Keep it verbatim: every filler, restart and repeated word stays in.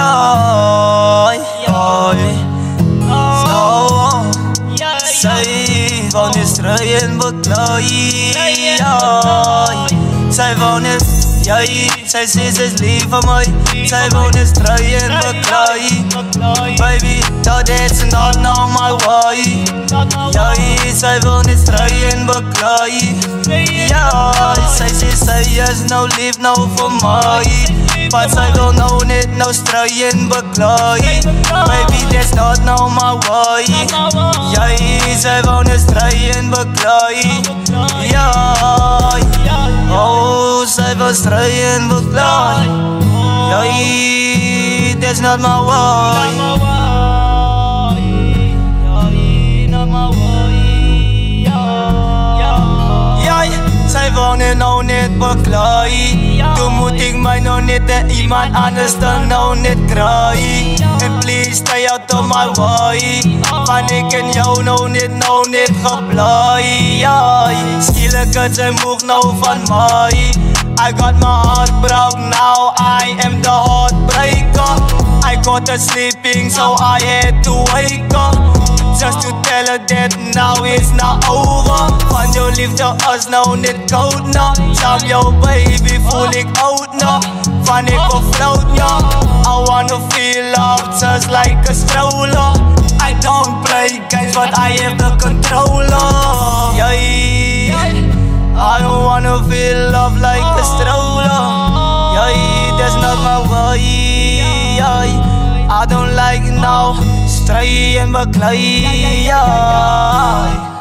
Ja, ja, zo. Zij woont in strijen beklaaien. Ja, zij woont in, jij, zij zegt ze is lief voor mij. Zij woont in strijen beklaaien. Baby, dat is not now my way. Jij, zij woont in strijen beklaaien. Ja, zij zegt zij is no lief nou voor mij. But zij wil nou niet nou strijen beklaaien. Baby, that's not now my way. Jij, zij woont in strijen beklaaien. Ja, oh, zij wil strijen beklaaien. Jij, that's not my way. Zij wonen nou niet beklaaien. Toen moet ik mij nou niet en iemand anders dan nou niet krijgen. En please stay out of my way. Want ik en jou nou niet, nou niet geplaaien. Schielijk het zijn moeg nou van mij. I got my heart broke, now I am the heartbreaker. I got her sleeping, so I had to wake up. Just to tell her that now it's not over. Van jou liefde is nou niet koud na. Saam jou baby voel ik oud na. Van ik gefloat ja. I wanna feel love just like a stroller. I don't play games but I have the controller. Yeah, I don't wanna feel love like a stroller. Yeah, that's not my way. I don't like now strijen beklaaien.